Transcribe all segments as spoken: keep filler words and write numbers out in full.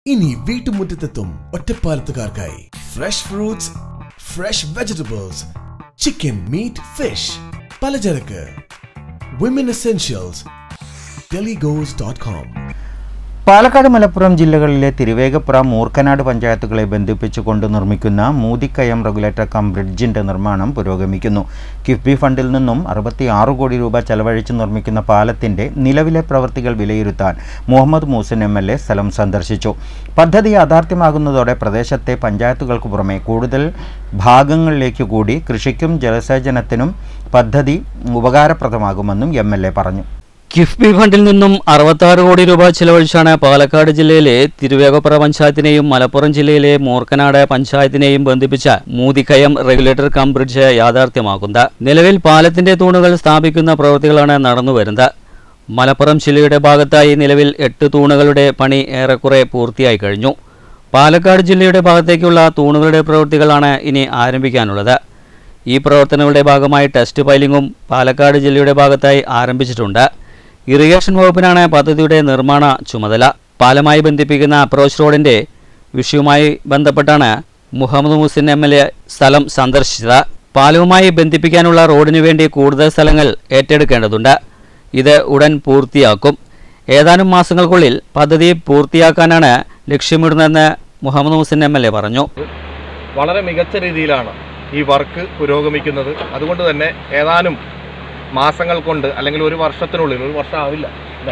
ഇനി വീട്ടുമുറ്റത്തെത്തും ഒറ്റപ്പാലത്തുകാർക്കായി fresh fruits, fresh vegetables, chicken, meat, fish, പലചരക്ക്, വിമൻ എസെൻഷ്യൽസ്, ടെലിഗോസ് ഡോട്ട് കോം. പാലക്കാട്, മലപ്പുറം ജില്ലകളിലെ തിരുവേഗപ്പുറ, മൂർക്കനാട് പഞ്ചായത്തുകളെ ബന്ധിപ്പിച്ചുകൊണ്ട് നിർമ്മിക്കുന്ന മൂതിക്കയം റെഗുലേറ്റർ കം ബ്രിഡ്ജിന്റെ നിർമ്മാണം പുരോഗമിക്കുന്നു. കിഫ്ബി ഫണ്ടിൽ നിന്നും അറുപത്തിയാറ് കോടി രൂപ ചെലവഴിച്ച് നിർമ്മിക്കുന്ന പാലത്തിന്റെ നിലവിലെ പ്രവൃത്തികൾ വിലയിരുത്താൻ Muhammad Moosan M L A സ്ഥലം സന്ദർശിച്ചു. പദ്ധതി യാഥാർത്ഥ്യമാകുന്നതോടെ പ്രദേശത്തെ പഞ്ചായത്തുകൾക്ക് പുറമെ കൂടുതൽ ഭാഗങ്ങളിലേക്ക് കൂടി കൃഷിക്കും ജലസേചനത്തിനും പദ്ധതി ഉപകാരപ്രദമാകുമെന്നും എം എൽ എ പറഞ്ഞു. കിഫ്ബി ഫണ്ടിൽ നിന്നും അറുപത്താറ് കോടി രൂപ ചിലവഴിച്ചാണ് പാലക്കാട് ജില്ലയിലെ തിരുവേഗപ്പുറ പഞ്ചായത്തിനെയും മലപ്പുറം ജില്ലയിലെ മൂർക്കനാട് പഞ്ചായത്തിനെയും ബന്ധിപ്പിച്ച മൂതിക്കയം റെഗുലേറ്റർ കം ബ്രിഡ്ജ് യാഥാർത്ഥ്യമാക്കുന്നത്. നിലവിൽ പാലത്തിന്റെ തൂണുകൾ സ്ഥാപിക്കുന്ന പ്രവൃത്തികളാണ് നടന്നുവരുന്നത്. മലപ്പുറം ജില്ലയുടെ ഭാഗത്തായി നിലവിൽ എട്ട് തൂണുകളുടെ പണി ഏറെക്കുറെ പൂർത്തിയായി കഴിഞ്ഞു. പാലക്കാട് ജില്ലയുടെ ഭാഗത്തേക്കുള്ള തൂണുകളുടെ പ്രവൃത്തികളാണ് ഇനി ആരംഭിക്കാനുള്ളത്. ഈ പ്രവർത്തനങ്ങളുടെ ഭാഗമായി ടെസ്റ്റ് പൈലിംഗും പാലക്കാട് ജില്ലയുടെ ഭാഗത്തായി ആരംഭിച്ചിട്ടുണ്ട്. ഇറിഗേഷൻ വകുപ്പിനാണ് പദ്ധതിയുടെ നിർമ്മാണ ചുമതല. പാലമായി ബന്ധിപ്പിക്കുന്ന അപ്രോച്ച് റോഡിന്റെ വിഷയവുമായി ബന്ധപ്പെട്ടാണ് Muhammad Moosin M L A സ്ഥലം സന്ദർശിച്ചത്. പാലവുമായി ബന്ധിപ്പിക്കാനുള്ള റോഡിനു വേണ്ടി കൂടുതൽ സ്ഥലങ്ങൾ ഏറ്റെടുക്കേണ്ടതുണ്ട്. ഇത് ഉടൻ പൂർത്തിയാക്കും. ഏതാനും മാസങ്ങൾക്കുള്ളിൽ പദ്ധതി പൂർത്തിയാക്കാനാണ് ലക്ഷ്യമിടുന്നതെന്ന് Muhammad Moosin M L A പറഞ്ഞു. വളരെ മികച്ച രീതിയിലാണ് ഈ വർക്ക് പുരോഗമിക്കുന്നത്. അതുകൊണ്ട് തന്നെ ഏതാനും മാസങ്ങൾ കൊണ്ട്, അല്ലെങ്കിൽ ഒരു വർഷത്തിനുള്ളിൽ, ഒരു വർഷം ആവില്ല,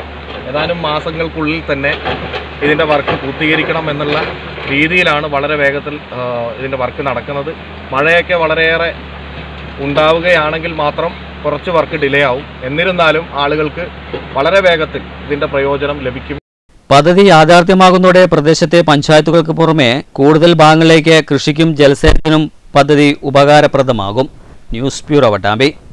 ഏതാനും മാസങ്ങൾക്കുള്ളിൽ തന്നെ ഇതിൻ്റെ വർക്ക് പൂർത്തീകരിക്കണം എന്നുള്ള രീതിയിലാണ് വളരെ വേഗത്തിൽ ഇതിൻ്റെ വർക്ക് നടക്കുന്നത്. മഴയൊക്കെ വളരെയേറെ ഉണ്ടാവുകയാണെങ്കിൽ മാത്രം കുറച്ച് വർക്ക് ഡിലേ ആവും. എന്നിരുന്നാലും ആളുകൾക്ക് വളരെ വേഗത്തിൽ ഇതിൻ്റെ പ്രയോജനം ലഭിക്കും. പദ്ധതി യാഥാർത്ഥ്യമാകുന്നതോടെ പ്രദേശത്തെ പഞ്ചായത്തുകൾക്ക് പുറമെ കൂടുതൽ ഭാഗങ്ങളിലേക്ക് കൃഷിക്കും ജലസേചനത്തിനും പദ്ധതി ഉപകാരപ്രദമാകും. News bureau, Pattambi.